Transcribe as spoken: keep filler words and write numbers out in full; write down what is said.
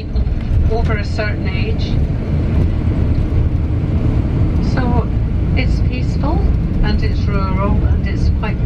people over a certain age. So it's peaceful and it's rural and it's quite